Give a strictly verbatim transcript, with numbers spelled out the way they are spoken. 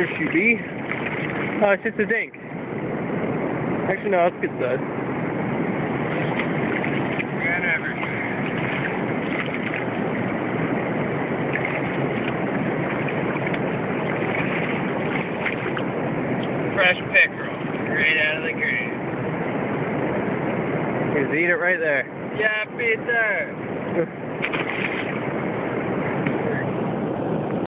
There she be. Oh, it's just a dink. Actually, no, it's a good stud. Fresh pickerel, right out of the grave. He's eat it right there. Yeah, Peter.